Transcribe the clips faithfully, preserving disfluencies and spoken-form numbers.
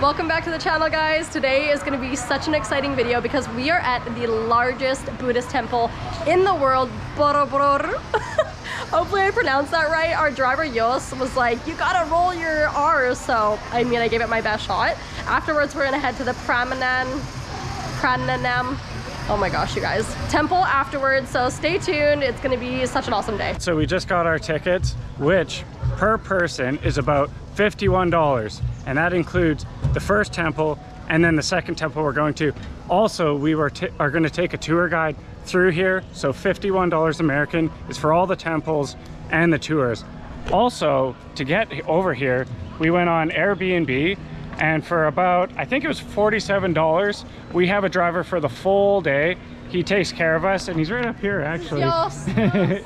Welcome back to the channel, guys. Today is going to be such an exciting video because we are at the largest Buddhist temple in the world, Borobudur. Hopefully I pronounced that right. Our driver Yos was like, you gotta roll your R's, so I mean I gave it my best shot. Afterwards we're gonna head to the Prambanan, Prambanan, oh my gosh you guys, temple afterwards, so stay tuned. It's gonna be such an awesome day. So we just got our tickets, which per person is about fifty-one dollars, and that includes the first temple and then the second temple we're going to. Also, we were are going to take a tour guide through here, so fifty-one dollars American is for all the temples and the tours. Also, to get over here, we went on Airbnb, and for about, I think it was forty-seven dollars, we have a driver for the full day. He takes care of us, and he's right up here actually. Yos, say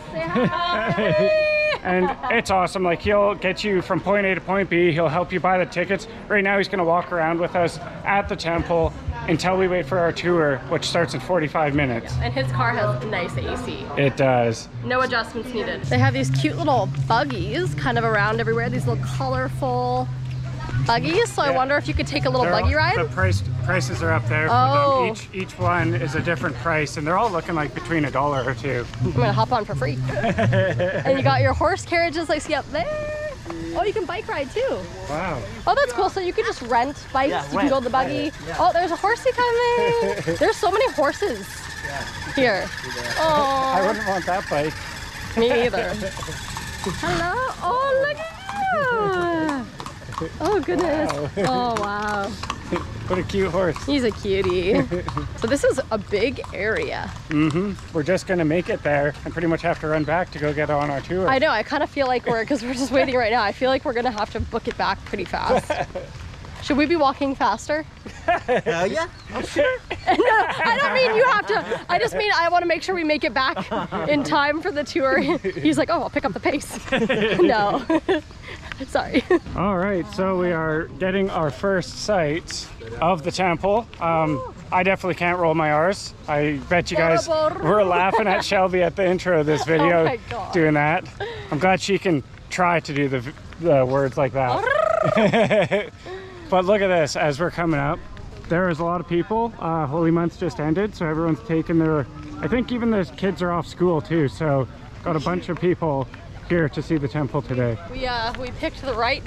hi. And it's awesome. Like, he'll get you from point A to point B. He'll help you buy the tickets. Right now he's going to walk around with us at the temple until we wait for our tour, which starts in forty-five minutes. Yeah, and his car has nice A C. It does. No adjustments needed. They have these cute little buggies kind of around everywhere, these little colorful buggies, so yeah. I wonder if you could take a little they're buggy all, ride? The price, prices are up there for oh. them. Each, each one is a different price, and they're all looking like between a dollar or two. I'm gonna hop on for free. And you got your horse carriages like see up there. Oh, you can bike ride too. Wow. Oh, that's cool. So you could just rent bikes. Yeah, you rent. can go to the buggy. Yeah. Oh, there's a horsey coming. There's so many horses here. Oh, I wouldn't want that bike. me either. Hello. Oh, look at you. Oh goodness. Wow. Oh wow. What a cute horse. He's a cutie. So this is a big area. Mm-hmm. We're just gonna make it there and pretty much have to run back to go get on our tour. I know, I kind of feel like we're, because we're just waiting right now, I feel like we're gonna have to book it back pretty fast. Should we be walking faster? Hell yeah, I'm sure. No, I don't mean you have to. I just mean I want to make sure we make it back in time for the tour. He's like, oh, I'll pick up the pace. No. Sorry. All right, so we are getting our first sight of the temple. Um, I definitely can't roll my R's. I bet you guys were laughing at Shelby at the intro of this video Oh my God. doing that. I'm glad she can try to do the, the words like that. But look at this, as we're coming up, there is a lot of people. Uh, Holy Month just ended, so everyone's taking their, I think even the kids are off school too, so got a bunch of people here to see the temple today. We, uh, we picked the right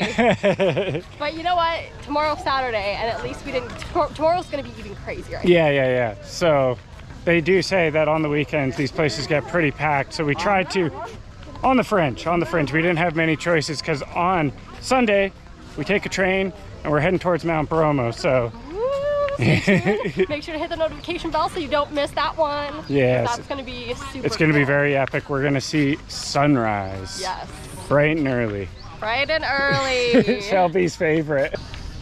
day. But you know what? Tomorrow's Saturday, and at least we didn't, tomorrow's gonna be even crazier. Right? Yeah, yeah, yeah. So they do say that on the weekends, these places get pretty packed, so we tried to, on the fringe, on the fringe, we didn't have many choices, because on Sunday, we take a train, and we're heading towards Mount Bromo, so. Make sure to hit the notification bell so you don't miss that one. Yes. That's going to be super It's going to cool. be very epic. We're going to see sunrise. Yes. Bright and early. Bright and early. Shelby's favorite.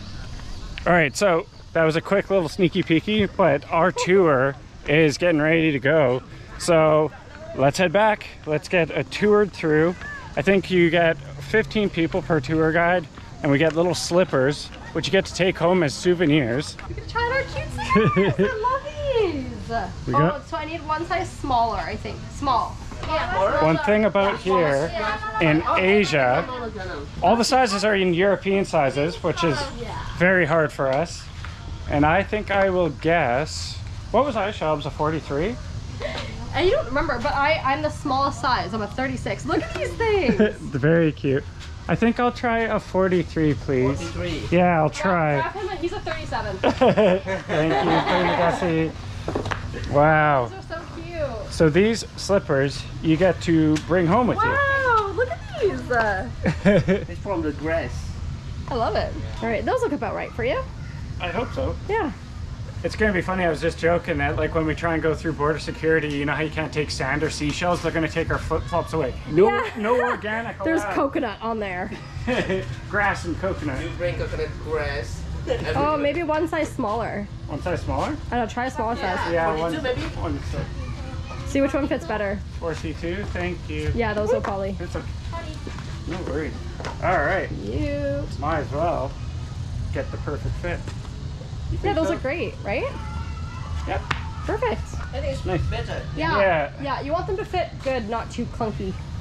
All right, so that was a quick little sneaky peeky, but our tour is getting ready to go. So let's head back. Let's get a toured through. I think you get fifteen people per tour guide, and we get little slippers, which you get to take home as souvenirs. You can try our cute I love these. We oh, got- so I need one size smaller, I think. Small. Yeah. One thing about here in Asia, all the sizes are in European sizes, which is very hard for us. And I think I will guess, what was I, Shelbs, a forty-three? And you don't remember, but I, I'm the smallest size. I'm a thirty-six. Look at these things. Very cute. I think I'll try a forty-three, please. forty-three. Yeah, I'll try. Grab him, he's a thirty-seven. Thank you, Cassie. Wow. These are so cute. So these slippers you get to bring home with Wow, look at these. Uh, you. It's from the grass. I love it. All right, those look about right for you. I hope so. Yeah. It's gonna be funny, I was just joking that like when we try and go through border security, you know how you can't take sand or seashells? They're gonna take our flip-flops away. No, Yeah. no organic There's allowed. coconut on there. Grass and coconut. You bring coconut grass. Oh, maybe one size smaller. One size smaller? I don't know, try a smaller size. Yeah, one, forty-two maybe? one so See which one fits better. forty-two, thank you. Yeah, those will probably. It's okay. No worries. All right, Cute. might as well get the perfect fit. You Yeah, think those so? look great, right? Yep. Perfect. I think it's Nice. better. Yeah. Yeah. Yeah, you want them to fit good, not too clunky.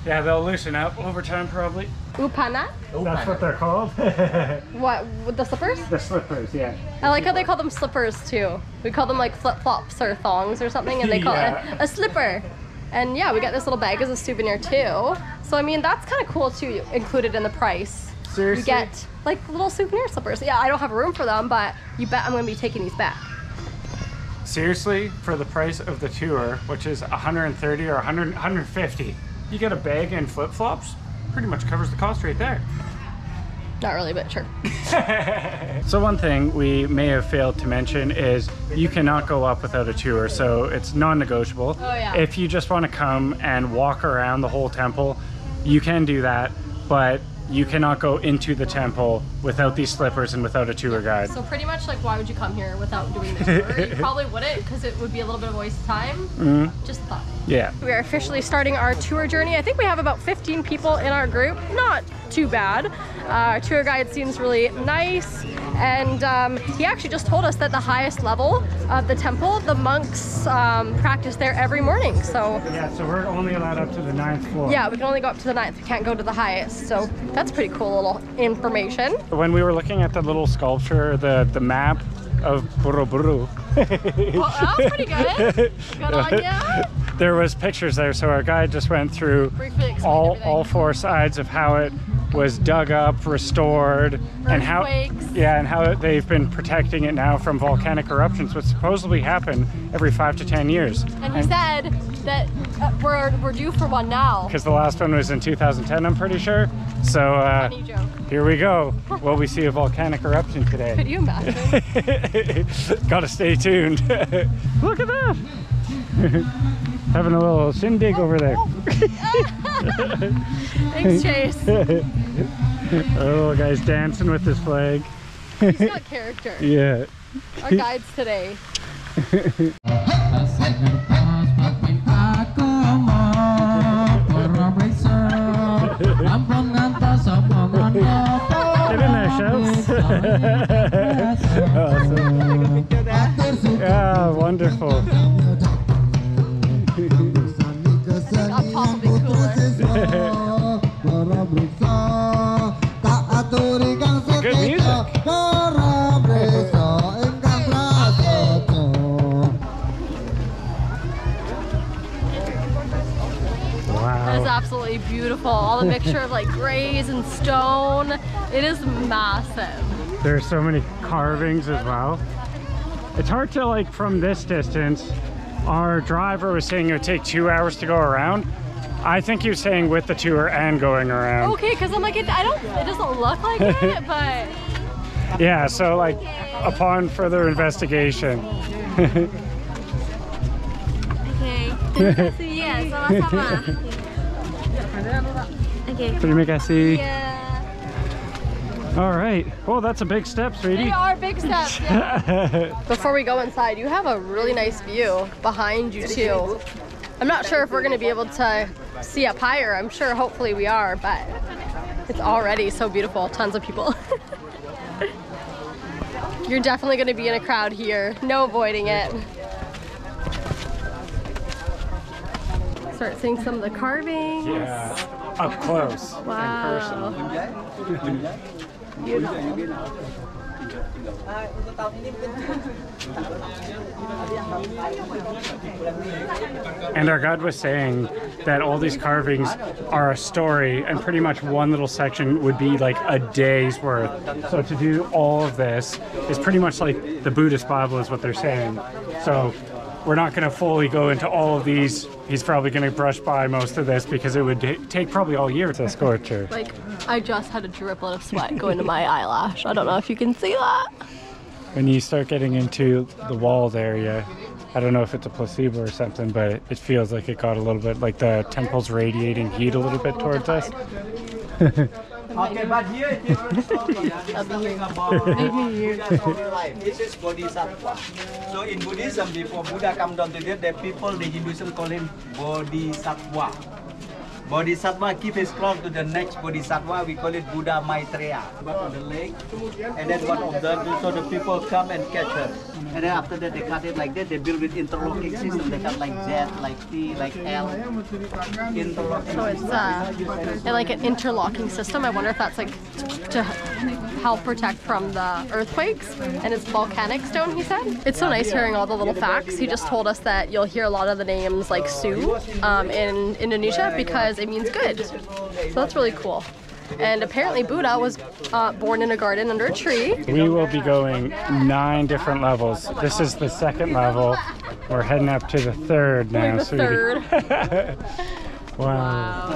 Yeah, they'll loosen up over time probably. Upana? That's what they're called. What, with the slippers? The slippers, yeah. I like how they call them slippers too. We call them like flip-flops or thongs or something, and they call Yeah. it a, a slipper. And yeah, we got this little bag as a souvenir too. So I mean, that's kind of cool too, included in the price. Seriously? You get like little souvenir slippers. Yeah, I don't have room for them, but you bet I'm gonna be taking these back. Seriously, for the price of the tour, which is one hundred thirty or one hundred, one hundred fifty, you get a bag and flip-flops, pretty much covers the cost right there. Not really, but sure. So one thing we may have failed to mention is you cannot go up without a tour, so it's non-negotiable. Oh, yeah. If you just want to come and walk around the whole temple, you can do that, but you cannot go into the temple without these slippers and without a tour guide. So pretty much like, why would you come here without doing the tour? You probably wouldn't, because it would be a little bit of a waste of time. Mm-hmm. Just thought. Yeah. We are officially starting our tour journey. I think we have about fifteen people in our group. Not too bad. Uh, our tour guide seems really nice, and um, he actually just told us that the highest level of the temple, the monks um, practice there every morning. So Yeah, so we're only allowed up to the ninth floor. yeah, we can only go up to the ninth. We can't go to the highest. So that's pretty cool little information. When we were looking at the little sculpture, the, the map of Borobudur, Well, that was pretty good. Good on ya. there was pictures there, so our guide just went through Briefly explained all everything. all four sides of how it was dug up, restored, and how Earthquakes. yeah, and how they've been protecting it now from volcanic eruptions, which supposedly happen every five to ten years. And he said that uh, we're, we're due for one now. Because the last one was in two thousand ten, I'm pretty sure. So uh, Funny joke. here we go. Will we see a volcanic eruption today? Could you imagine? Gotta stay tuned. Look at that! Having a little shindig over there. Thanks, Chase. A little guy's dancing with his flag. He's got character. Yeah. Our guides today. Get in there, Shelbs. Awesome. Yeah, wonderful. Up top will be cooler. Good music. That is Wow. absolutely beautiful. All the mixture of like grays and stone. It is massive. There's so many carvings as well. It's hard to, like, from this distance. Our driver was saying it would take two hours to go around. I think he was saying with the tour and going around. Okay, because I'm like, it, I don't, it doesn't look like it, but Yeah, so like upon further investigation. Okay. Terima kasih ya, sama-sama. Okay. Terima kasih. Yeah. All right. Well, that's a big step, they sweetie. are big steps. Yeah. Before we go inside, you have a really nice view behind you too. I'm not sure if we're gonna be able to see up higher. I'm sure hopefully we are, but it's already so beautiful. Tons of people. You're definitely gonna be in a crowd here. No avoiding it. Start seeing some of the carvings. Yeah, up close. Wow. Beautiful. And our guide was saying that all these carvings are a story, and pretty much one little section would be like a day's worth. So to do all of this is pretty much like the Buddhist Bible is what they're saying. So we're not going to fully go into all of these. He's probably going to brush by most of this because it would take probably all year to sculpture. Like, I just had a driplet of sweat go into my eyelash. I don't know if you can see that. When you start getting into the walls area, I don't know if it's a placebo or something, but it feels like it got a little bit, like the temple's radiating heat a little bit towards us. Okay, but here if you were talking about Buddha's life, this is Bodhisattva. So in Buddhism, before Buddha come down to the earth, the people, the Hinduism call him Bodhisattva. Bodhisattva keep his crown to the next Bodhisattva. We call it Buddha Maitreya. But on the leg, and then one observe, so the people come and catch her. And then after that, they cut it like that. They build with interlocking system. They cut like Z, like T, like L. Interlocking. So it's uh, like an interlocking system. I wonder if that's like to help protect from the earthquakes. And it's volcanic stone, he said. It's so nice hearing all the little facts. He just told us that you'll hear a lot of the names like Sioux um, in Indonesia because it means good. So that's really cool. And apparently Buddha was uh, born in a garden under a tree. We will be going nine different levels. This is the second level. We're heading up to the third now. Like the sweetie. third. Wow.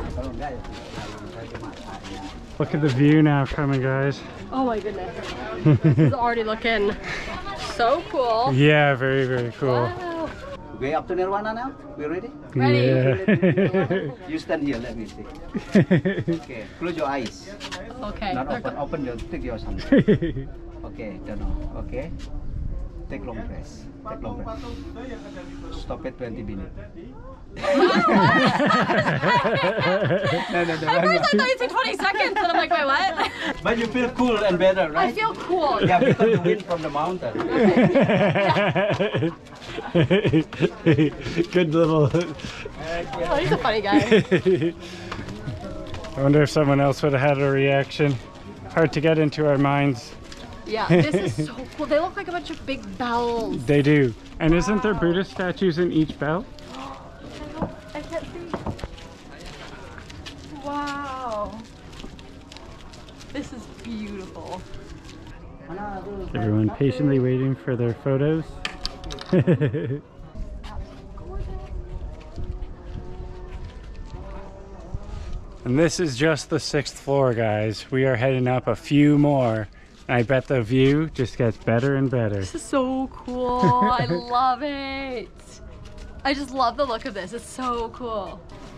Look at the view now coming, guys. Oh my goodness. This is already looking so cool. Yeah, very, very cool. Wow. We up to Nirvana now? We ready? Ready. Yeah. You stand here, let me see. Okay, close your eyes. Okay. Not open, open your, take your hand. Okay, don't know. Okay. Take long press. Take long press. Stop at twenty minutes. no, no, no, At first I thought you said twenty seconds and I'm like, wait, what? But you feel cool and better, right? I feel cool. Yeah, because the wind from the mountain. Good little. Oh, he's a funny guy. I wonder if someone else would have had a reaction. Hard to get into our minds. Yeah, this is so cool. They look like a bunch of big bells. They do. And isn't there Buddhist statues in each bell? I can't see. Wow. This is beautiful. Everyone patiently waiting for their photos. And this is just the sixth floor, guys. We are heading up a few more. I bet the view just gets better and better. This is so cool. I love it. I just love the look of this. It's so cool.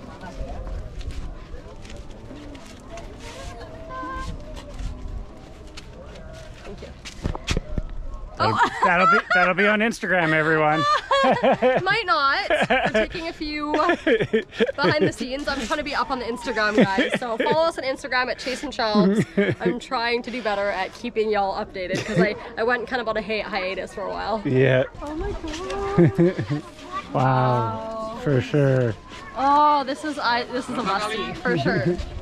Thank you. That'll, Oh. that'll be that'll be on Instagram, everyone. Might not. We're taking a few behind the scenes. I'm trying to be up on the Instagram, guys. So follow us on Instagram at Chase and Shelbs. I'm trying to do better at keeping y'all updated because I, I went kind of on a hi hiatus for a while. Yeah. Oh my god. Wow. Wow. For sure. Oh, this is I this is a must see for sure.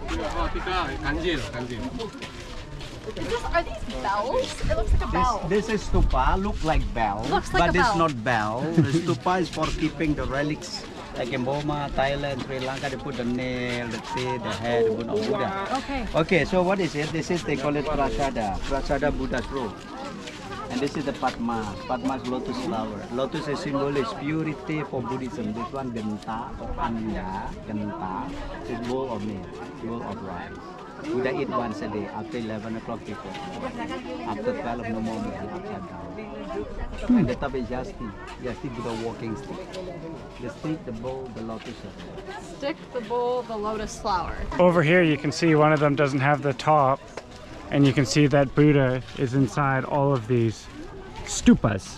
Is this, are these bells? It looks like a bell. This, this is stupa, look like bell, Looks like but a it's bell. not bell. The stupa is for keeping the relics. Like in Burma, Thailand, Sri Lanka, they put the nail, the teeth, the head, the Buddha. Buddha. Okay. Okay, so what is it? This is, they call it prasada, prasada Buddha's robe. And this is the Padma, Padma's lotus flower. Lotus is symbol is purity for Buddhism. This one genta or anda, genta, is bowl of meal, bowl of rice. Buddha eat once a day after eleven o'clock before. After twelve no more meal, upside down. And the top is Yasti, Yasti Buddha walking stick. The stick, the bowl, the lotus. Stick, the bowl, the lotus flower. Over here you can see one of them doesn't have the top, and you can see that Buddha is inside all of these stupas.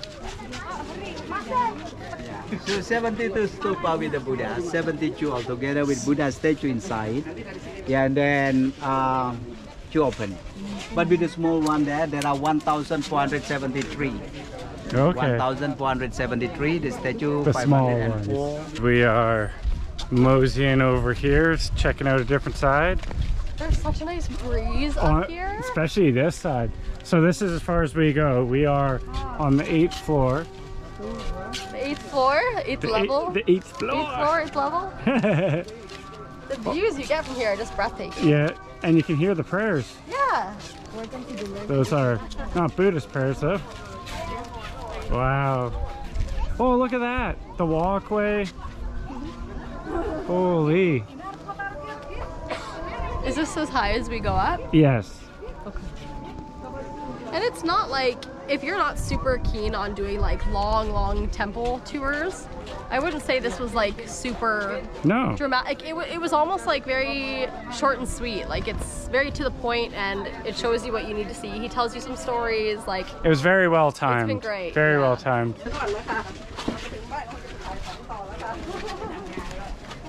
So seventy-two stupa with the Buddha, seventy-two altogether with Buddha statue inside. Yeah, and then um, two open. But with the small one there, there are one thousand four hundred seventy-three. Okay. one thousand four hundred seventy-three, the statue The small five hundred four. ones. We are moseying over here, checking out a different side. There's such a nice breeze On- up here. Especially this side. So this is as far as we go. We are on the eighth floor. The eighth floor, eighth The, level. eight, the eighth floor. Eighth floor, eighth level. The views you get from here are just breathtaking. Yeah, and you can hear the prayers. Yeah. Those are not Buddhist prayers though. Wow. Oh, look at that. The walkway. Holy. Is this as high as we go up? Yes. And it's not like, if you're not super keen on doing like long, long temple tours, I wouldn't say this was like super No. dramatic. It, w it was almost like very short and sweet. Like it's very to the point and it shows you what you need to see. He tells you some stories, like It was very well timed. been great, Very yeah. well timed.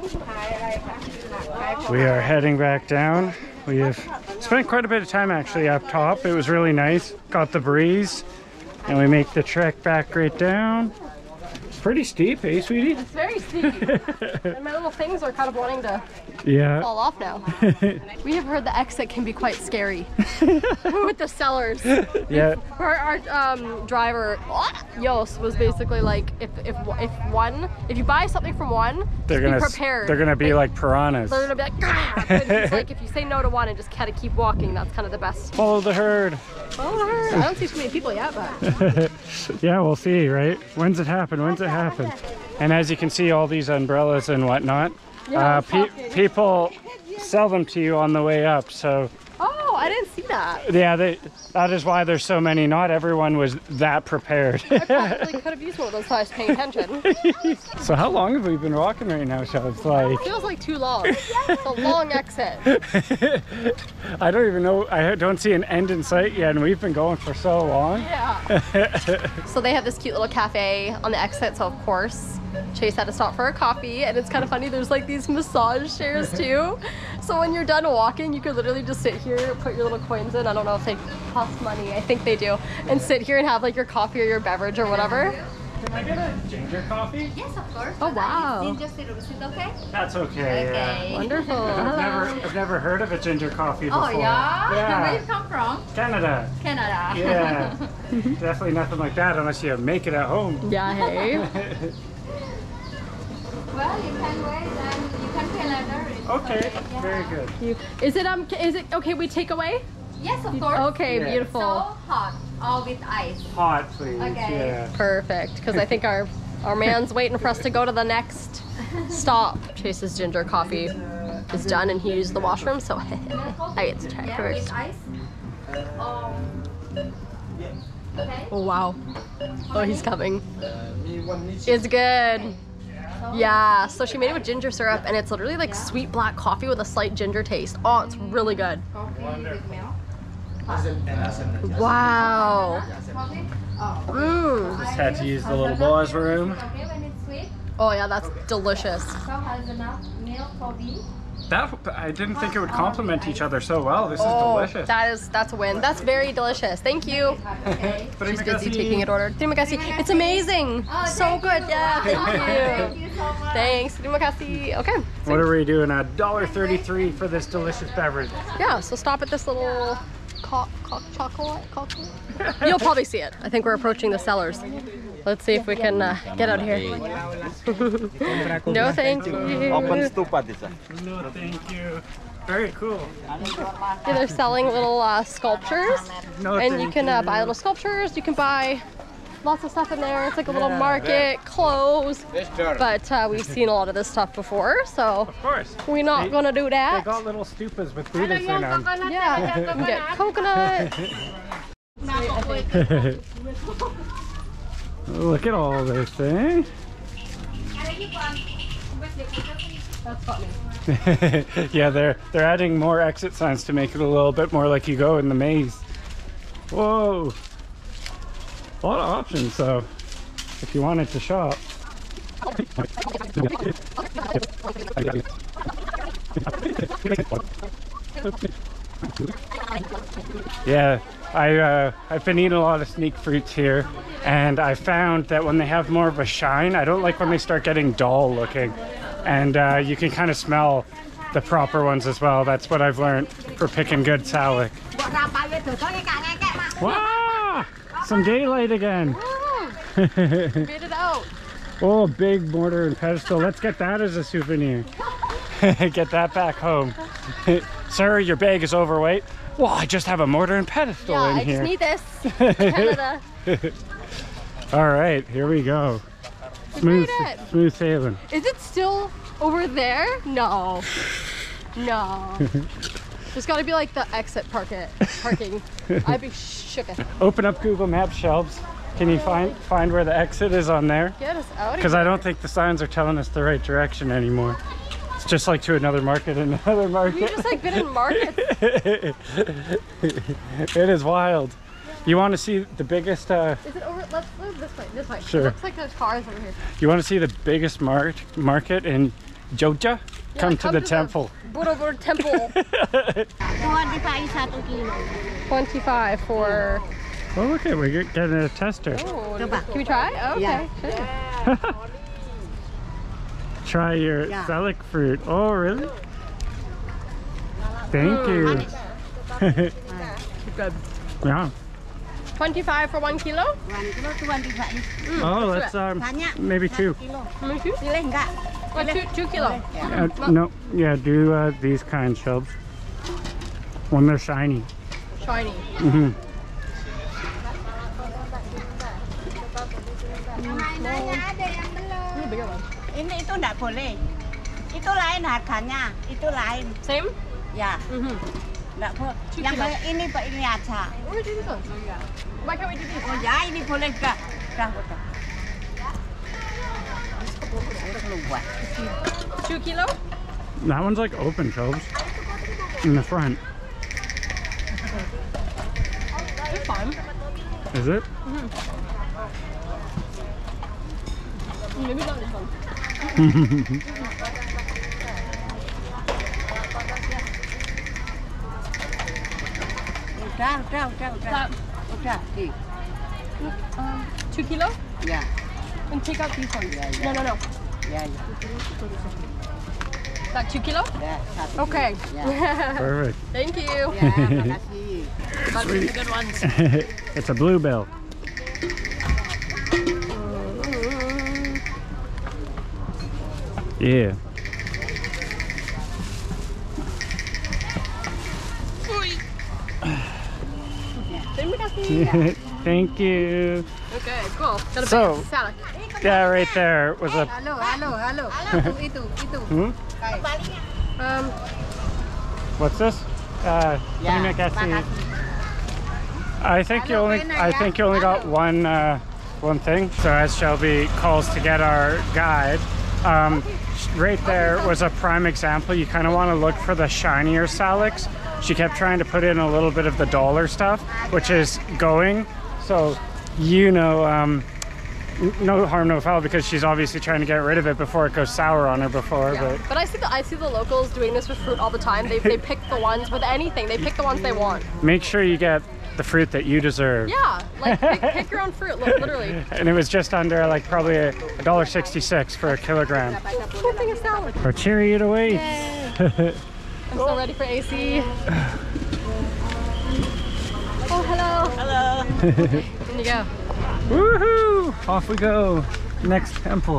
We are heading back down. We have spent quite a bit of time actually up top. It was really nice. Got the breeze. And we make the trek back right down. It's pretty steep, eh, sweetie? It's very steep. And my little things are kind of wanting to yeah. fall off now. We have heard the exit can be quite scary with the sellers. Yeah. Our, our um, driver, Yos, was basically like, if if if one, if you buy something from one, they're just gonna be prepared. They're gonna be like, like piranhas. They're gonna be like, Gah! But he's like, if you say no to one and just kind of keep walking, that's kind of the best. Follow the herd. Follow the herd. I don't see too many people yet, but. Yeah, we'll see, right? When's it happen? When's it happen? And as you can see, all these umbrellas and whatnot, Yeah, uh, pe people sell them to you on the way up. So Oh, I didn't see that. yeah, they, that is why there's so many. Not everyone was that prepared. I probably could have used one of those so I was paying attention. So how long have we been walking right now, Shelbs? Like, Feels like too long. It's a long exit. I don't even know. I don't see an end in sight yet, and we've been going for so long. Yeah. So they have this cute little cafe on the exit, so of course Chase had to stop for a coffee, and it's kind of funny, there's like these massage chairs too. So when you're done walking, you could literally just sit here, put your little coins in. I don't know if they cost money, I think they do, and sit here and have like your coffee or your beverage or whatever. Can I get a ginger coffee? Yes, of course. Oh, wow. Ginger syrup, is it okay? That's okay. Yeah. Okay. Wonderful. I've never, I've never heard of a ginger coffee before. Oh, yeah? Yeah. Where you come from? Canada. Canada. Yeah. Definitely nothing like that unless you make it at home. Yeah, hey. Well, you can wait and you can pay later. It's Okay, yeah. very good. You, is it um is it okay we take away? Yes, of course. Okay, Yeah. beautiful. So hot, all with ice. Hot, please. Okay. Yeah. Perfect, because I think our our man's waiting for us to go to the next stop. Chase's ginger coffee is done and he used the washroom, so I get to try it Yeah, first. with ice. Um, okay. Oh wow. Oh, he's coming. It's good. Yeah, so she made it with ginger syrup and it's literally like sweet black coffee with a slight ginger taste. Oh, it's really good. Coffee with milk. Wow. Coffee? Oh. Mmm. Just had to use the little boss room. Okay, when it's sweet. Oh yeah, that's delicious. So has enough milk, coffee. That I didn't think it would complement each other so well. This is Oh, delicious. that is that's a win. That's very delicious. Thank you. Okay. She's busy taking it ordered. Terima kasih. It's amazing. Oh, So thank good. you. Yeah, thank Thank you. you so much. Thanks. Terima kasih. Okay. What are we doing? A dollar thirty-three for this delicious beverage. Yeah, so stop at this little co co chocolate. chocolate. You'll probably see it. I think we're approaching the sellers. Let's see if we can uh, get out here. No, thank you. Open stupa this one. No, thank you. Very cool. Yeah, they're selling little uh, sculptures, No, and you thank can uh, you. buy little sculptures. You can buy lots of stuff in there. It's like a little Yeah. market, clothes. But uh, we've seen a lot of this stuff before, so Of course. we're not They- gonna do They that. got little stupas with Buddhists in them. Yeah, you can get coconut. Look at all this thing. That's funny. Yeah, they're they're adding more exit signs to make it a little bit more like you go in the maze. Whoa, a lot of options. So, if you wanted to shop. Yeah, I uh, I've been eating a lot of sneak fruits here, and I found that when they have more of a shine, I don't like when they start getting dull looking, and uh, you can kind of smell the proper ones as well. That's what I've learned for picking good salic. Wow, some daylight again. Made it out. Oh, big mortar and pestle. Let's get that as a souvenir. Get that back home. Sir, your bag is overweight. Well, I just have a mortar and pedestal Yeah, in I here. just need this. Canada. All right, here we go. Smooth, made it. smooth sailing. Is it still over there? No. No. There's got to be like the exit parking. Parking. I'd be shooketh. Open up Google Maps, Shelbs. Can you find find where the exit is on there? Get us out of Because here. I don't think the signs are telling us the right direction anymore. It's just like to another market and another market. We just like been in markets. It is wild. You want to see the biggest? Uh, Is it over? Let's move this way. This way. Sure. It looks like there's cars over here. you want to see the biggest mar market in Joja, Yeah, come to the temple. Borobudur temple. twenty-five for... Oh, look at, we're getting a tester. Oh, can we try? Oh, okay, Yeah. sure. Try your Yeah. salic fruit. Oh, really? Thank you. Good. Yeah. twenty-five for one kilo? One kilo twenty-five. Oh, let's um, Banyak. maybe two. Kilo. Maybe two? Pilih enggak? Oh, two, two kilo. Uh, no, yeah, do uh, these kind shelves when they're shiny. Shiny. Mm-hmm. Mm, bigger one. Ini itu enggak boleh. Itu lain harganya. Itu lain. Same? Ya, Mm-hmm. enggak boleh. Two Yang kilo. ini Pak ini aja. Where do these ones? Why can't we do these? Oh ya, ini boleh enggak? Dah, udah. Keluar. Two kilo? That one's like open shelves in the front. It's fine. Is it? Maybe not this one. Udah, udah, udah, udah. That, Udah, di. um, two kilo? Ya, And take out these ones. Yeah, No, yeah. no, no. ya, ya. That two kilo? Ya, satu. Okay. Ya. Perfect. Thank you. Ya, makasih. Those are the good ones. It's a bluebell. Yeah. Terima kasih. Thank you. Okay, cool. Got a So- big salad. Yeah, right there was a. Halo, halo, halo. Halo, itu, itu. Hmm? Um, What's this? Uh, Ya, terima kasih. makasih. I think you Halo, only. enak I ya. think you only got one. Uh, one thing. So as Shelby calls to get our guide, um, right there was a prime example. You kind of want to look for the shinier salics. She kept trying to put in a little bit of the dollar stuff, which is going. So, you know, um, n- no harm, no foul, because she's obviously trying to get rid of it before it goes sour on her before. yeah. But But I see the I see the locals doing this with fruit all the time. They they pick the ones with anything. They pick the ones they want. make sure you get the fruit that you deserve. Yeah, like pick, pick your own fruit. Li- Literally. And it was just under like probably a dollar sixty-six for a kilogram. Whole thing of salad. Our chariot awaits. I'm so ready for A C. Oh, hello. Halo. In you go. Woohoo! Off we go. Next temple.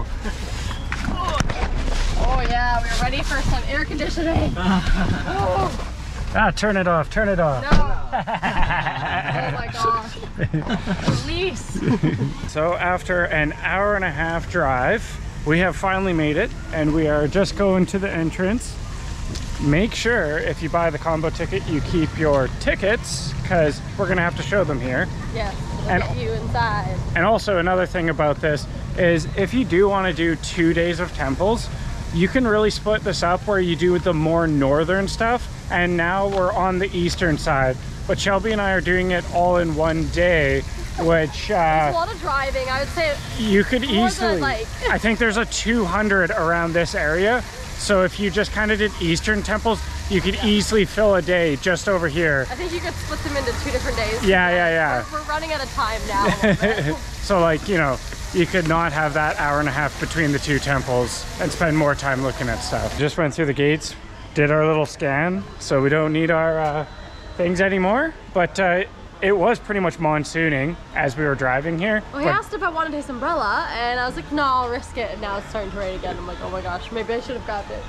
Oh yeah, we're ready for some air conditioning. Oh, Ah, turn it off. Turn it off. no. Oh my gosh. Release. So after an hour and a half drive, we have finally made it, and we are just going to the entrance. Make sure if you buy the combo ticket, you keep your tickets, because we're gonna have to show them here. Yes. And- And you inside. And also another thing about this is if you do want to do two days of temples, you can really split this up where you do the more northern stuff, and now we're on the eastern side. But Shelby and I are doing it all in one day, which A uh, lot of driving. I would say you could more than, easily, like- I think there's a two hundred around this area. So if you just kind of did eastern temples, you could easily fill a day just over here. I think you could split them into two different days. Yeah, yeah, yeah. We're, we're running out of time now. a little bit. So like, you know, you could not have that hour and a half between the two temples and spend more time looking at stuff. Just went through the gates, did our little scan, so we don't need our uh, things anymore. But uh, it was pretty much monsooning as we were driving here. Well, he But asked if I wanted his umbrella, and I was like, no, I'll risk it. And now it's starting to rain again. I'm like, oh my gosh, maybe I should have grabbed it.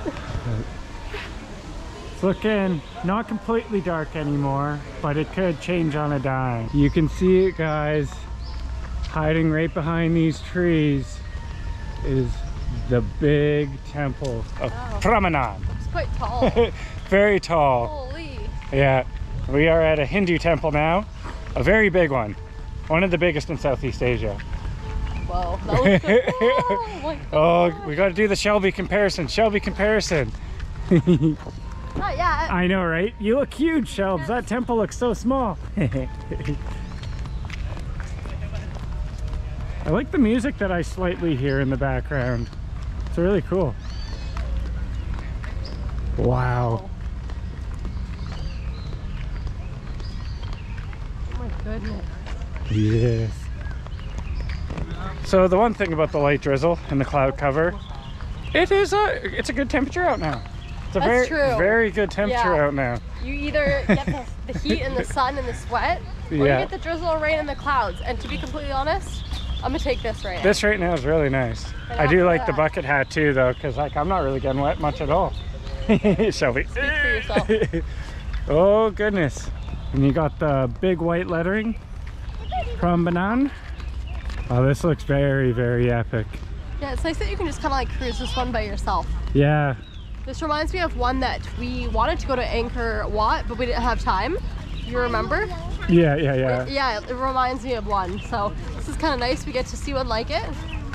it's looking not completely dark anymore, but it could change on a dime. You can see it, guys. Hiding right behind these trees is the big temple of Wow. Prambanan. It's quite tall. Very tall. Holy. Yeah, we are at a Hindu temple now, a very big one, one of the biggest in Southeast Asia. Whoa. That looks so cool. Oh, my Oh, gosh. we got to do the Shelby comparison. Shelby comparison. Not yet. I know, right? You look huge, Shelbs. That temple looks so small. I like the music that I slightly hear in the background. It's really cool. Wow. Oh my goodness. Yes. So the one thing about the light drizzle and the cloud cover, it is a it's a good temperature out now. It's a That's very true. very good temperature Yeah. out now. You either get the, the heat and the sun and the sweat, or Yeah. you get the drizzle, rain, and the clouds. And to be completely honest, I'm gonna take this right now. This right now is really nice. And I do after like the that- bucket hat too though, because like I'm not really getting wet much at all. Shelby. Speak for yourself. Oh goodness. And you got the big white lettering. Prambanan. Oh, this looks very, very epic. Yeah, it's nice that you can just kind of like cruise this one by yourself. Yeah. This reminds me of one that we wanted to go to Angkor Wat, but we didn't have time. You remember? Yeah, yeah, yeah. Yeah, it reminds me of one. So this is kind of nice. We get to see one like it.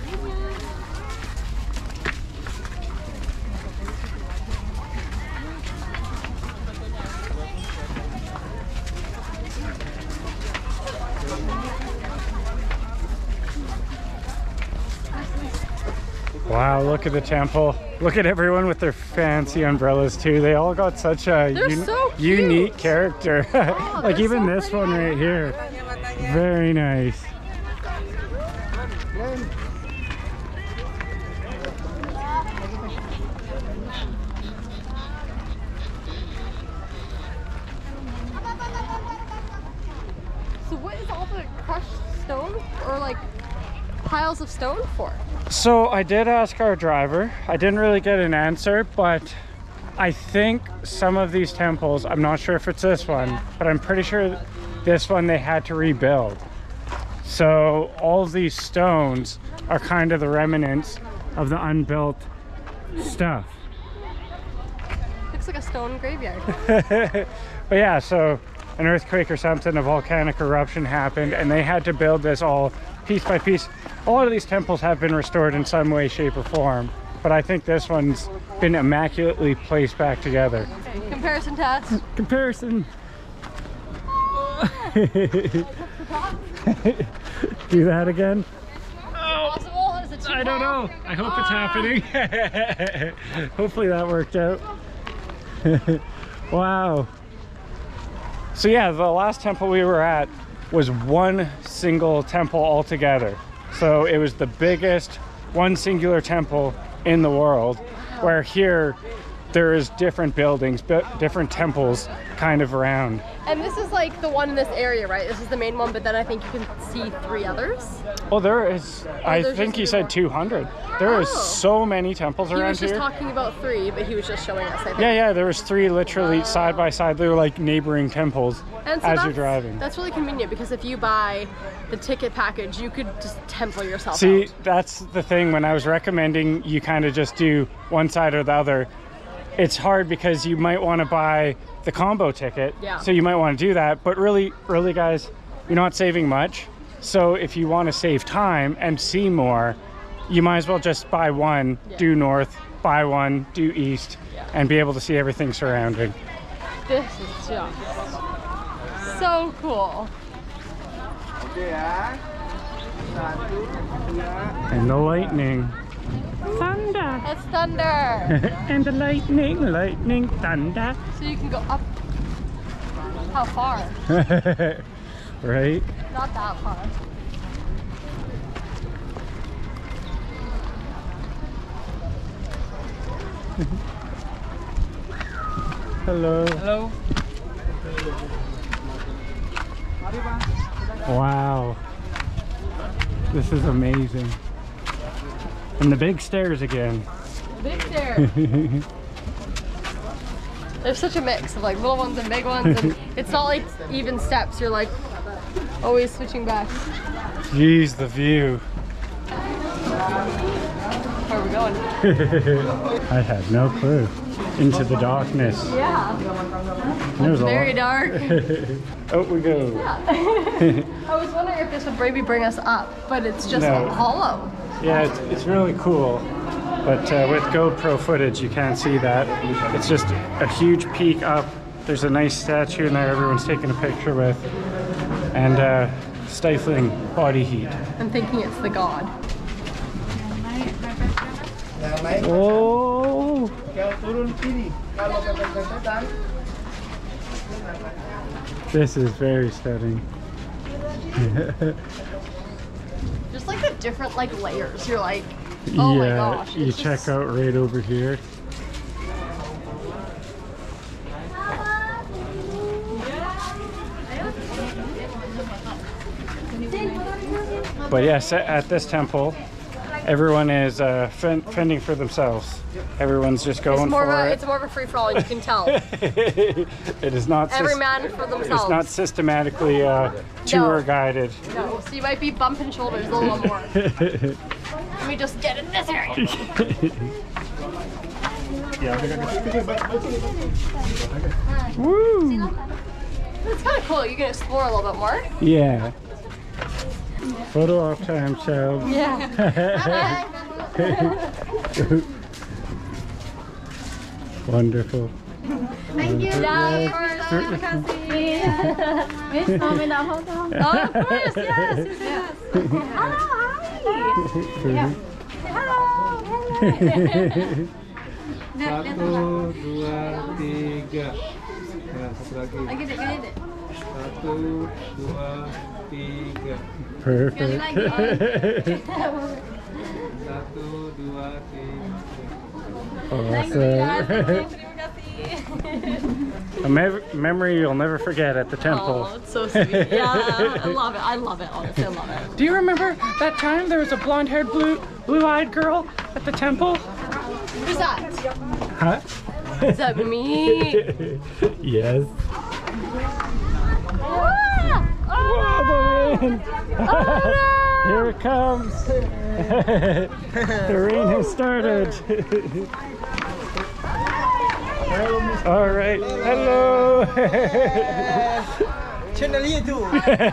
Wow, look at the temple. Look at everyone with their fancy umbrellas too. They all got such a They're uni- so cute. unique character. Oh, like they're even so this pretty. one right here. Very nice. So what is all the crushed stone or like piles of stone for? So I did ask our driver. I didn't really get an answer, but I think some of these temples, I'm not sure if it's this one, but I'm pretty sure this one they had to rebuild. So all of these stones are kind of the remnants of the unbuilt stuff. Looks like a stone graveyard. But yeah, so an earthquake or something, a volcanic eruption happened, and they had to build this all piece by piece. A lot of these temples have been restored in some way, shape, or form, but I think this one's been immaculately placed back together. Okay, comparison test. Comparison. Do that again? Possible? Is it too I don't know. I hope it's happening. Hopefully that worked out. Wow. So yeah, the last temple we were at was one single temple altogether. So it was the biggest one singular temple in the world, where here there is different buildings, bu- different temples kind of around. And this is like the one in this area, right? This is the main one, but then I think you can see three others. Oh, there is, I there's think just he three said more. two hundred. There is Oh. so many temples He around was just here. talking about three, but he was just showing us, I think. Yeah, yeah, there was three literally side by side. They were like neighboring temples And so as that's, you're driving. That's really convenient because if you buy the ticket package, you could just temple yourself See, out. that's the thing. When I was recommending you kind of just do one side or the other, it's hard because you might want to buy the combo ticket. Yeah. So you might want to do that. But really, really, guys, you're not saving much. So if you want to save time and see more, you might as well just buy one, Yeah. do north, buy one, do east, Yeah. and be able to see everything surrounding. This is just so cool. And the lightning. Thunder. That's thunder. And the lightning, lightning, thunder. So you can go up. How far? Right? Not that far. Hello. Hello. Wow. This is amazing. And the big stairs again. Big stairs. There's such a mix of like little ones and big ones, and it's not like even steps. You're like always switching back. Jeez, the view. Where are we going? I had no clue. Into the darkness. Yeah. There's a Very lot. dark. Out we go. I was wondering if this would maybe bring us up, but it's just No. hollow. Yeah, it's, it's really cool. But uh, with GoPro footage, you can't see that. It's just a huge peak up. There's a nice statue in there everyone's taking a picture with. And uh, stifling body heat. I'm thinking it's the god. Oh! This is very stunning. Just like the different like layers. You're like, oh my Yeah, gosh. you it's check just- out right over here. But yes, at this temple, everyone is uh, fen fending for themselves. Everyone's just going It's more for of a, it. it's more of a free for all. You can tell. It is not. Every sys- man for themselves. It's not systematically uh, tour No. guided. No, so you might be bumping shoulders a little more. Let me just get in this area. Woo! It's kind of cool. You can explore a little bit more. Yeah. Photo off time, Shelbs. Yeah. Wonderful. Thank you. Yeah, of course. Miss Mom in the hotel. Oh, of course. Yes. Yes. Yes. Hello. Hi. Hello. Satu, dua, tiga. Nah, satu lagi. Lagi deh, lagi deh. Satu, dua, tiga. Perfect. Satu, dua, tiga. Awesome. A me- memory you'll never forget at the temple. Oh, it's so sweet. Yeah, I love it. I love it. Honestly, I love it. Do you remember that time there was a blonde-haired, blue, blue-eyed girl at the temple? Who's that? Huh? Is that me? Yes. Ah! Whoa, the rain! Here it comes. The rain has started. All right. Hello. Channel YouTube.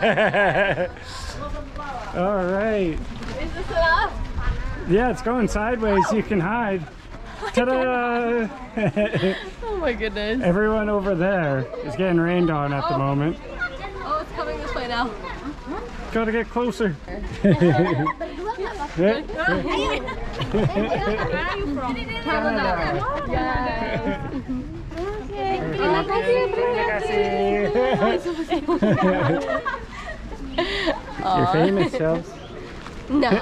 All right. Is this enough? Yeah, it's going sideways. You can hide. Ta-da! Oh my goodness. Everyone over there is getting rained on at the moment. Oh, it's coming this way now. Gotta get closer. You're famous, Shelbs. No.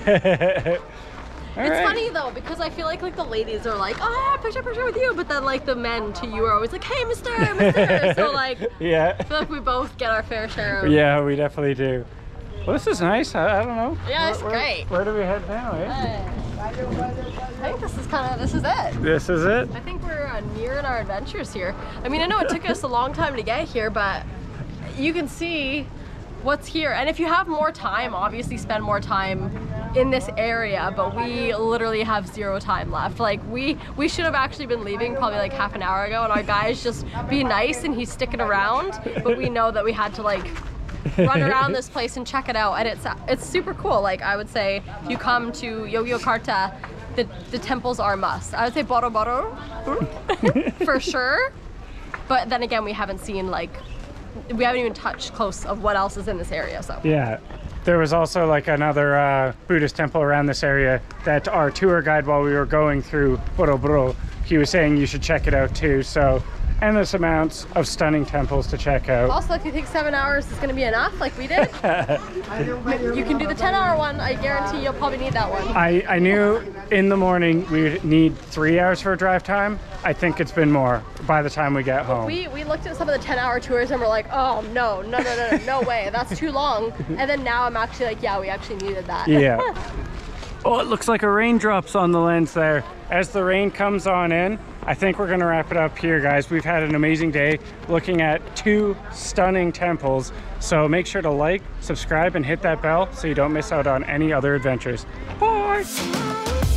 All It's right. funny though because I feel like like the ladies are like, oh, picture picture with you, but then like the men to you are always like, hey, Mister, Mister. So like, Yeah. I feel like we both get our fair share of. Yeah, we definitely do. Well, this is nice. I, I don't know. Yeah, it's where, great. Where do we head now, eh? I think this is kind of this is it. This is it? I think we're uh, nearing our adventures here. I mean, I know it took us a long time to get here, but you can see what's here. And if you have more time, obviously spend more time in this area, but we literally have zero time left. Like we we should have actually been leaving probably like half an hour ago, and our guy's just being nice and he's sticking around, but we know that we had to like run around this place and check it out, and it's it's super cool. Like I would say if you come to Yogyakarta, the, the temples are a must. I would say Borobudur for sure, but then again we haven't seen like we haven't even touched close of what else is in this area. So Yeah. There was also like another uh, Buddhist temple around this area that our tour guide, while we were going through Borobudur, he was saying you should check it out too. So endless amounts of stunning temples to check out. also, if you think seven hours is going to be enough, like we did, you can do the ten hour one. I guarantee you'll probably need that one. I, I knew in the morning we would need three hours for a drive time. I think it's been more by the time we get home. We, we looked at some of the ten hour tours and we're like, oh no, no, no, no, no, no way, that's too long. And then now I'm actually like, yeah, we actually needed that. Yeah. Oh, it looks like a raindrop's on the lens there. As the rain comes on in, I think we're gonna wrap it up here, guys. We've had an amazing day looking at two stunning temples. So make sure to like, subscribe, and hit that bell so you don't miss out on any other adventures. Bye!